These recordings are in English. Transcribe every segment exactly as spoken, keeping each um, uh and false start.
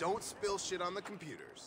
don't spill shit on the computers.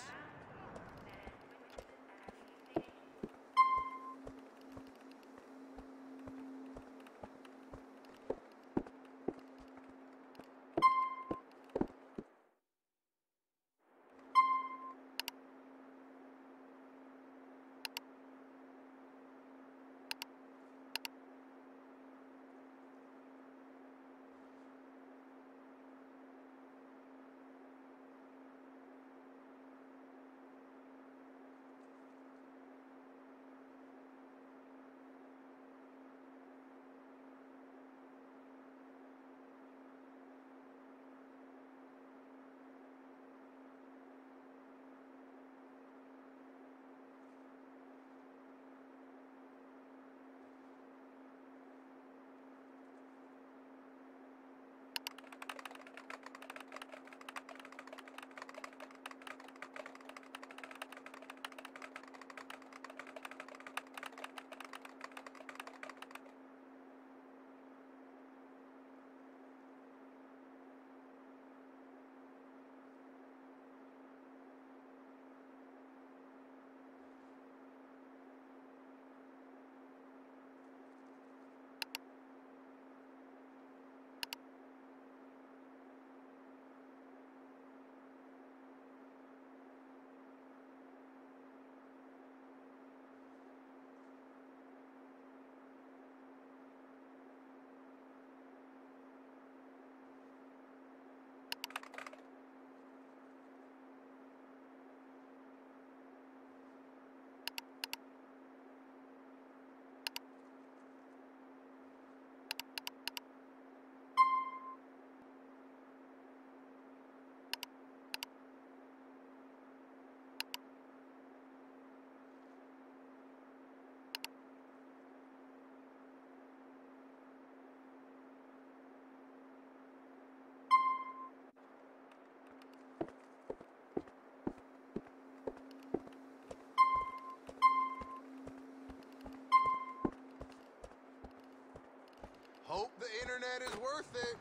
Hope the internet is worth it.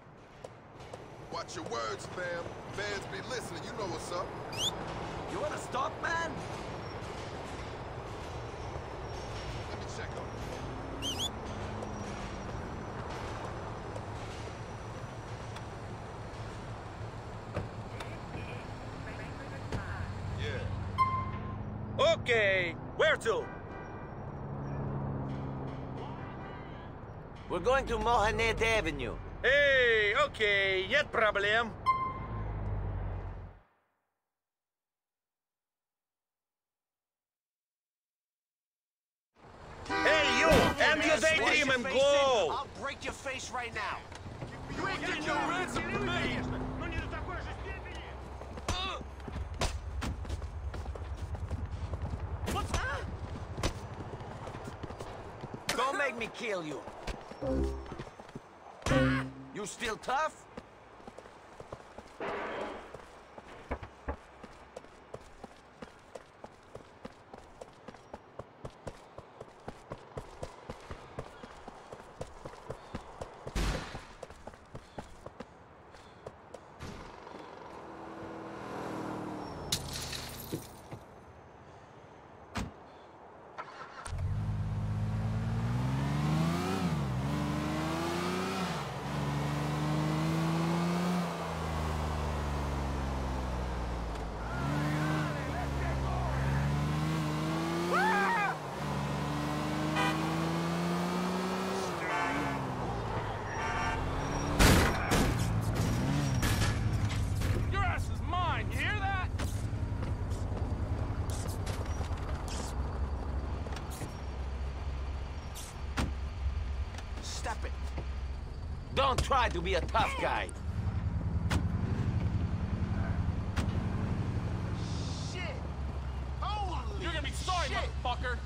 Watch your words, fam. Fans be listening, you know what's up. You wanna stop, man? Let me check on it. Yeah. Okay, where to? We're going to Mohanet Avenue. Hey, okay, нет проблем. Hey, you! End your daydream and go! I'll break your face right now. You ain't getting no ransom from me! Don't make me kill you. You still tough? Stop it. Don't try to be a tough guy. Shit! Holy You're gonna be sorry, shit. Motherfucker!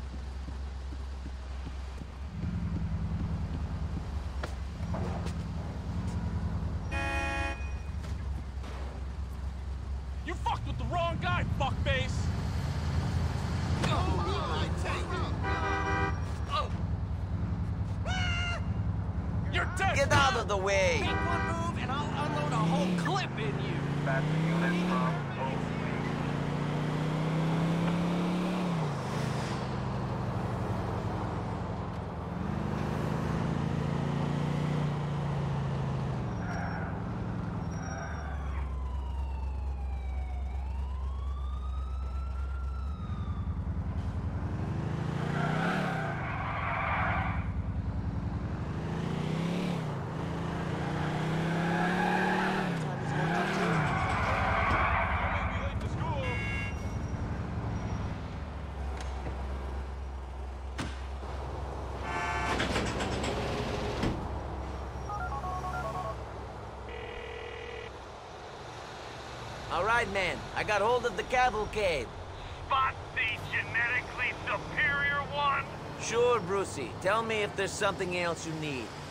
You fucked with the wrong guy, fuckface! Oh, oh. You're dead! Get out of the way! Make one move and I'll unload a whole clip in you! dispatch the unit from Oak. All right, man. I got hold of the Cavalcade. Spot the genetically superior one? Sure, Brucey. Tell me if there's something else you need.